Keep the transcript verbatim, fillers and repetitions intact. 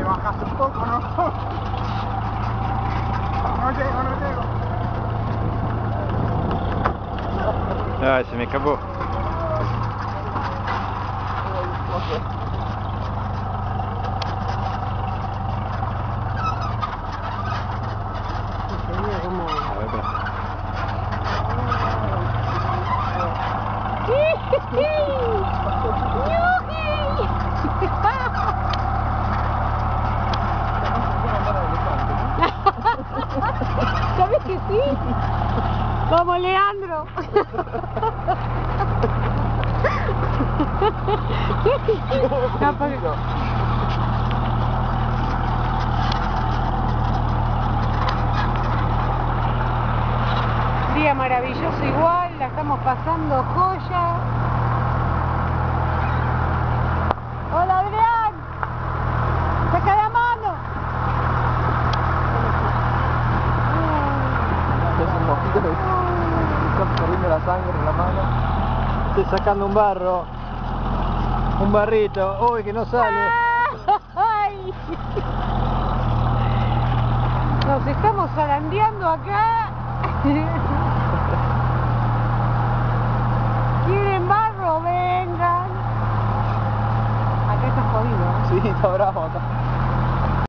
bajaste un poco, ¿no? No llego, no llego. Ay, se me escapó. A ver, espera. ¿Sabes que sí? Como Leandro. No, porque... Día maravilloso igual, la estamos pasando joya. Hola Adrián, saca la mano. Es un mosquito que está corriendo la sangre en la mano. Estoy sacando un barro. Un barrito. Uy, que no sale. Ay. Nos estamos zarandeando acá. ¿Quieren barro? Vengan. Acá está jodido. Sí, está bravo acá.